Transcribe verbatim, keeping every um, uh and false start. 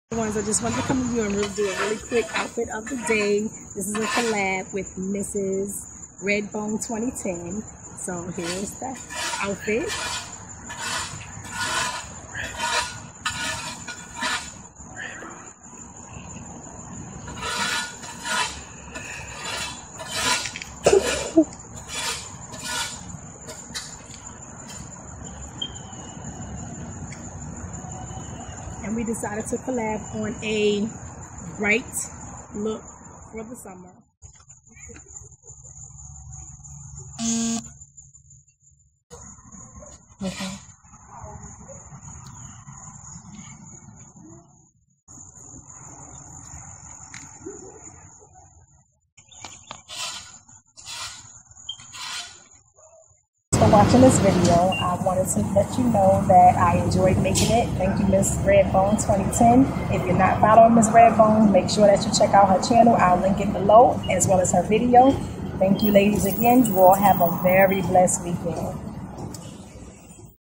Ones I just wanted to come to you and really do a really quick outfit of the day. This is a collab with Missus Redbone twenty ten. So here's the outfit. And we decided to collab on a bright look for the summer. Okay. For watching this video, I wanted to let you know that I enjoyed making it. Thank you, Miss Redbone twenty ten. If you're not following Miss Redbone, make sure that you check out her channel. I'll link it below as well as her video. Thank you, ladies, again. You all have a very blessed weekend.